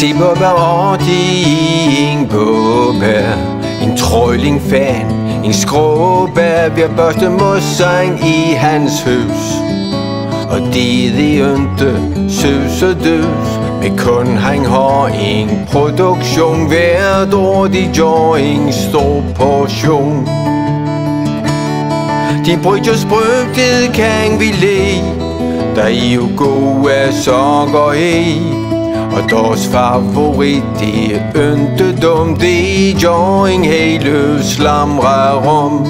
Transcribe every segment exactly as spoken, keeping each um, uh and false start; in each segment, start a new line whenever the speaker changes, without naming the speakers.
Se Bobba Arti, en Bobba, en trollingfan, en skråbær, vi har børste modsang i hans hus. Og det er ikke søs og døs, men kun han har en produktion hvert år, de gør en stor portion. De bryder sprøgtet kan vi le, der er jo gode sokker i. Og deres favorit, det er ikke dum, det gør en hele Slamra Rom.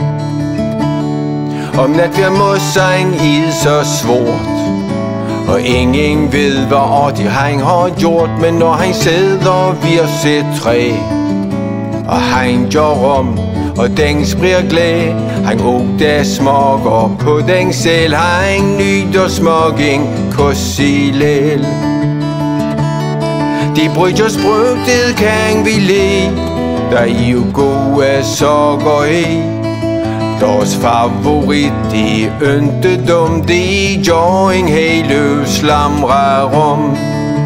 Om nat bliver modsang i så svårt, og ingen ved, hvad Arti han har gjort. Men når han sidder ved sit træ, og han gør rom, og den spriger glæde, han ågter smager på den selv, han nyder smagen kossilel. De bryder sprøgtet kan vi le, der er jo gode sokker i. Deres favorit, det er ikke dum, det gør en hele Slamra Rom.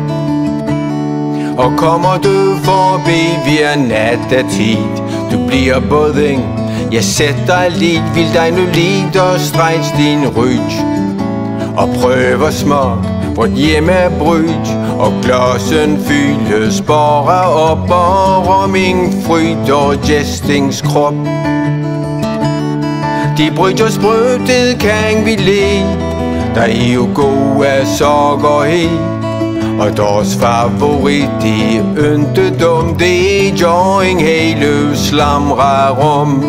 Og kommer du forbi hver nattetid, du bliver båding, jeg sætter lidt, vil dig nu lide og strejs din ryg. Og prøver smag, vort hjemmebryg, og glasen fyldes bare op, og romming fryder gæstingskrop. De bryder sprøgtet kan vi le, der er jo gode sokker i. Og deres favorit, det er ikke dum, det gør en hele Slamra Rom.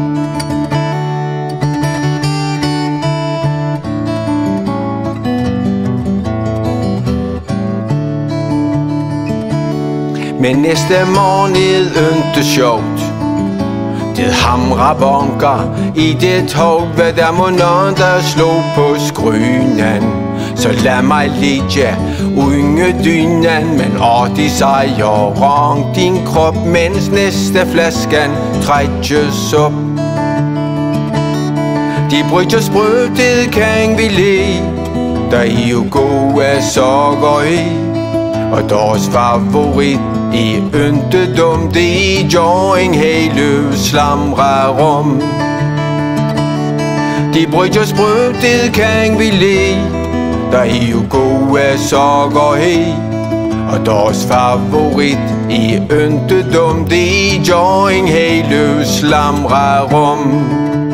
Men næste morgen er ikke sjovt. Det hamrer bunker i det tog, hvad der må nogen, der slog på skrynen. Så lad mig ligge unge dynen, men Arti siger, rang din krop, mens næste flasken trækkes op. De bryder sprøgtet kan vi le, der er jo gode sokker i. Og deres favorit, det er ikke dum, det gør en hele Slamra Rom. De bryder sprøgtet kan vi le, der er jo gode sokker i. Og deres favorit, det er ikke dum, det gør en hele Slamra Rom.